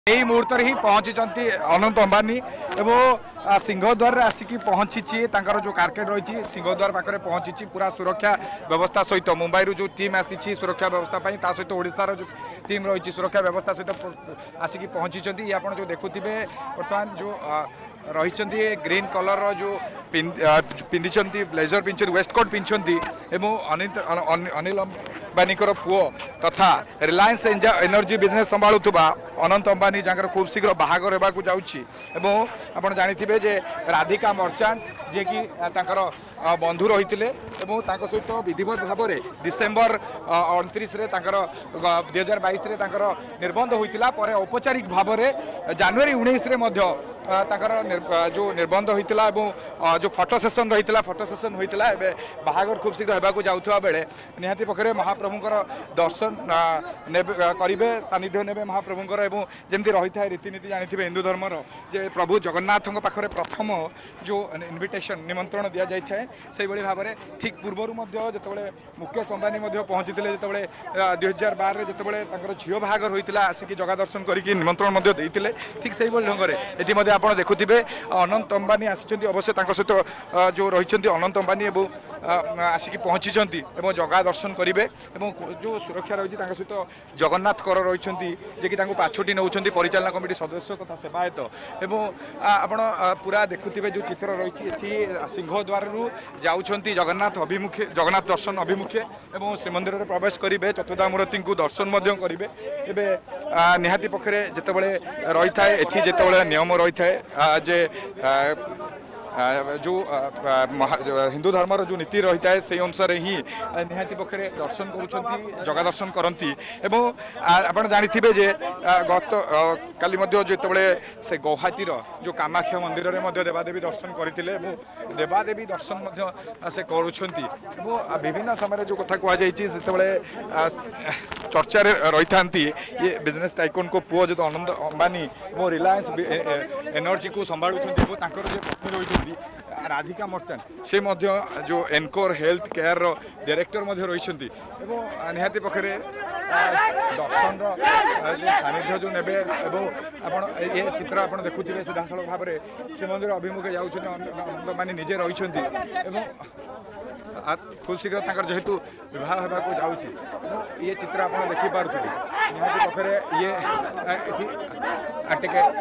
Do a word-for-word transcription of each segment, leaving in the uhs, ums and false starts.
यही मुहूर्त ही पहुंची अनंत अंबानी एवं सिंहद्वार आसिक पहुंची जो कारकेट रही सिंहद्वार पाखे पहुंची पूरा सुरक्षा व्यवस्था सहित मुंबई जो टीम आसी सुरक्षा व्यवस्था सहित ओडिशार जो टीम रही सुरक्षा व्यवस्था सहित आसिक पहुंची आप जो देखुवे बर्तमान जो रही ग्रीन कलर जो पिंधि ब्लेजर पिंधि वेस्टकोट पिंधि अनिल अंबानी पुओ तथा रिलायंस एनर्जी बिजनेस संभालुवा अनंत अंबानी जहाँ खूब शीघ्र बाहागर होगा जाऊँगी आप जानी जे राधिका मर्चांट जी कि बंधु रही सहित विधिवत भाव में डिसेम्बर अणतीस दुई हजार बैस निर्बंध होता पर औपचारिक भाव में जनवरी उन्नीस जो निर्बंध होता जो फटो सेसन रही फटो सेसन होता बाहागर खूब शीघ्र होगा जाऊा बेले निहाती पक्षे महाप्रभुंर दर्शन करेंगे सानिध्य ने महाप्रभुंर जमी रही है रीतिनीति जानी हिंदू धर्मर जे प्रभु जगन्नाथ पाखे प्रथम जो इनविटेशन निमंत्रण दि जाए से भाव में ठीक पूर्वर जिते मुकेश अंबानी पहुंची जो दुई हजार बार जो झील बाहागर होता आसिक जगह दर्शन करके निमंत्रण देते ठीक से ढंग से ये आप देखुवे अनंत अंबानी आसी अवश्य सहित जो रही अनंत अंबानी आसिक पहुंची जगह दर्शन करेंगे जो सुरक्षा रही सहित जगन्नाथ कर रही जे कि पाछोटी नौ परिचालना कमिटी सदस्य तथा सेवायत आप पूरा देखुवे जो चित्र रही सिंहद्वार जाऊँच जगन्नाथ अभिमुखे जगन्नाथ दर्शन अभिमुखे और श्रीमंदिर में प्रवेश करेंगे चतुर्धामूर्ति को दर्शन करेंगे एवं निहाती पक्षे जितेबाला रही है जितेबाला नियम रही है जे जो हिंदू धर्मर जो नीति रही है से अनुसार ही निहाती पक्षे दर्शन कर जगह दर्शन करती आप जानी जे गत काली जिते से गुवाहाटी जो कामाख्या मंदिर में देवादेवी दर्शन करते देवादेवी दर्शन से करुँच विभिन्न समय जो कथा कहुई चर्चा रही था ये बिजनेस टाइकन को पुओ जो अनंत अंबानी और रिलायंस एनर्जी को संभालुं जो पत्नी रही राधिका मर्चांट से जो एनकोर हेल्थ केयर डायरेक्टर रही निहाती पक्षे दर्शन सानिध्य जो ने ये चित्र आप देखुवे सीधासल भाव में श्रीमंदिर अभिमुखे जाऊँच अंबानी निजे रही खूब शीघ्र जेहेतु विवाह होगा जाऊँगी ये चित्र आप देखिपे निहाती पक्षे ये टे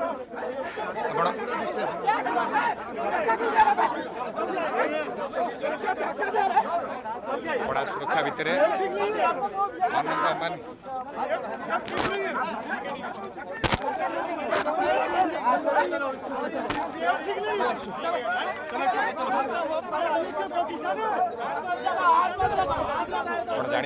बड़ा सुरक्षा भितर अनंत अंबानी जानी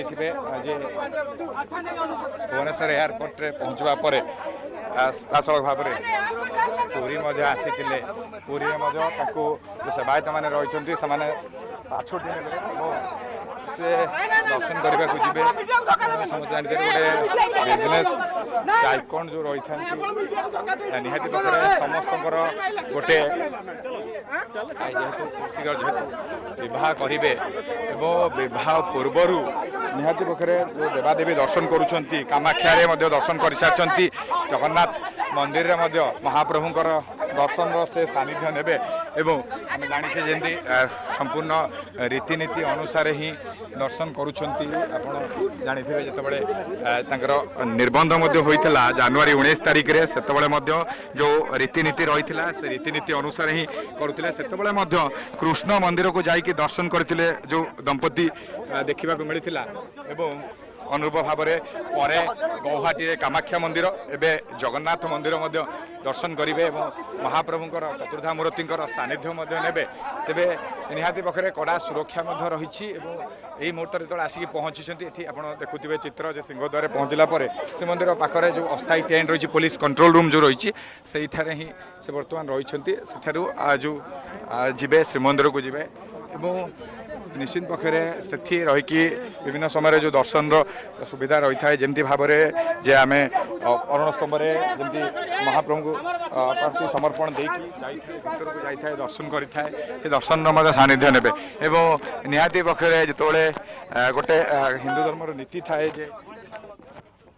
भुवनेश्वर एयरपोर्ट रे पहुंचवा पर सीधासल भाव में पूरी आसी पूरी जो सेवायत मैंने रही पाछोटी से दर्शन करने को जी समस्त जानते गोटे बिजनेस आइकन जो रही था निहाती पक्षे समस्त गोटे जेहेतु शीघ्र जेहेतु विवाह करेंगे विवाह पूर्वर निहाती पक्षे जो देवादेवी दर्शन करुँच कामाख्या दर्शन कर सारी जगन्नाथ मंदिर में महाप्रभुंर दर्शन से सानिध्य ने आम जानी जमी संपूर्ण रीतिनीति अनुसार ही दर्शन करुँच जानी जो निर्बंध होता जनवरी उन्नीस तारिख में से जो रीतिनीति रही से रीतिनीति अनुसार ही करुले से कृष्ण मंदिर को जाकि दर्शन करते जो दंपति देखा मिलता अनुरूप भाव में परे गुवाहाटी कामाख्या मंदिर एवं जगन्नाथ मंदिर दर्शन करेंगे महाप्रभुंर चतुर्धामूर्ति सानिध्य ने तेरे निहाती पक्षे कड़ा सुरक्षा रही यही मुहूर्त जो आसिक पहुंची आप देखुवे चित्र जो सिंहद्वार पहुँचला श्रीमंदिर पाखे जो अस्थायी टेंट रही पुलिस कंट्रोल रूम जो रही से ही से बर्तमान रही जो जीवे श्रीमंदिर को जीवे निश्चित पक्षे से रहीकि विभिन्न समय जो दर्शन सुविधा रही है जमी भाव में जे आम अरुण स्तंभ जमी महाप्रभु को समर्पण भीतर को जाए दर्शन करें दर्शन सानिध्य ने निहाती पक्षे जिते गोटे हिंदू धर्मर नीति थाए जे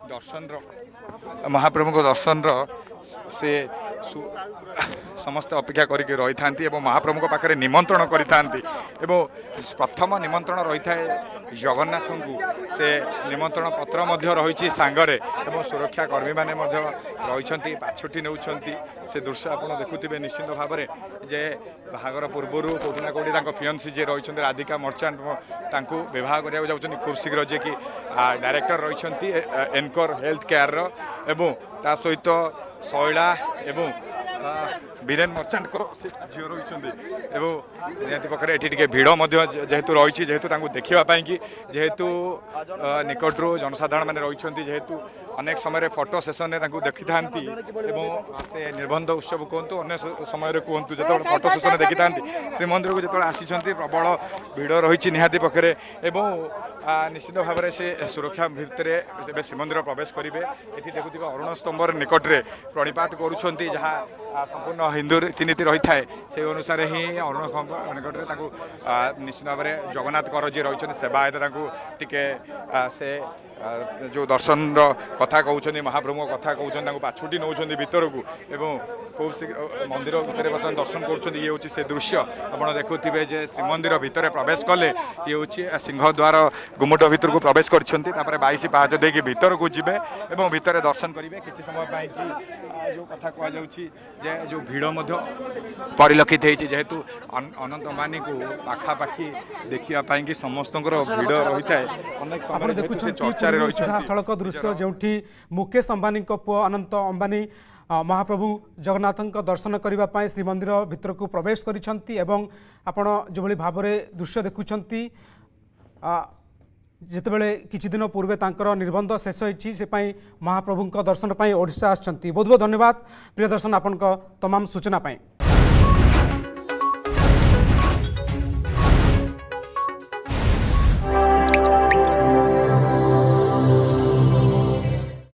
दर्शन महाप्रभु को दर्शन से समस्त अपेक्षा करके रही था महाप्रभु को पाखे निमंत्रण करि प्रथम निमंत्रण रही था जगन्नाथ को से निमंत्रण पत्र रही सांगरे सुरक्षा कर्मी मैंने रही पाछुटी नौ से दृश्य आप देखुवे निश्चित भाव में जे बाहागर पूर्वर कौटिना कौटी फियन्सी जी रही राधिका मर्चांट बहुत करा खूब शीघ्र जे कि डायरेक्टर रही एनकर हेल्थ केयर एवं ता सहित शैला एवं बीरेन मर्चांट झील रही निहती पक्षे ये भिड़ जेहेतु रही जेहेतु देखापी कि जेहेतु निकटू जनसाधारण मैंने रही जेहेतु अनेक समय फोटो सेसन में देखी था से निबंध उत्सव कहतु अनेक समय कहतु जो फोटो सेसन देखी था श्रीमंदिर को जो आसी प्रबल भिड़ रही निहाती पक्षे निश्चित भाव में से सुरक्षा भितर श्रीमंदिर प्रवेश करेंगे ये देखुव अरुण स्तंभर निकट में प्रणिपात करुँच जहाँ संपूर्ण हिंदू रीतिनीति रही है से अनुसार ही अरुण निकट में निश्चित भाव में जगन्नाथ कर जी रही सेवायत टिके से जो दर्शन कथा कहते महाप्रभु कथा कहते पाछुटी नौ भीतर को एवं खूब शीघ्र मंदिर भितर बर्तमान दर्शन कर ये हूँ से दृश्य आप देखुवे जे श्रीमंदिर भितर प्रवेश कले ये हूँ सिंहद्वार गुमुट भीतर को प्रवेश कर बाईस पाँच देकी भीतर को जी और भितर दर्शन करेंगे किसी समय कि जो कथा कह जो भिड़ परिलक्षित होती जेहेतु अनंत अंबानी को पाखापाखि देखापी कि समस्त भिड़ रही है अनेक समय सीधा सड़क दृश्य जो मुकेश अंबानी पुओ अनंत अंबानी महाप्रभु जगन्नाथ दर्शन करने श्रीमंदिर भितर को प्रवेश करिसेंती एवं आपण जो भाव में दृश्य देखुंट जितेबले किछि दिन पूर्वे तांकर निर्बंध शेष होइछि से पई महाप्रभु दर्शन पर ओडिशा आछंती। बहुत बहुत धन्यवाद प्रिय दर्शन आपन तमाम सूचना पाई।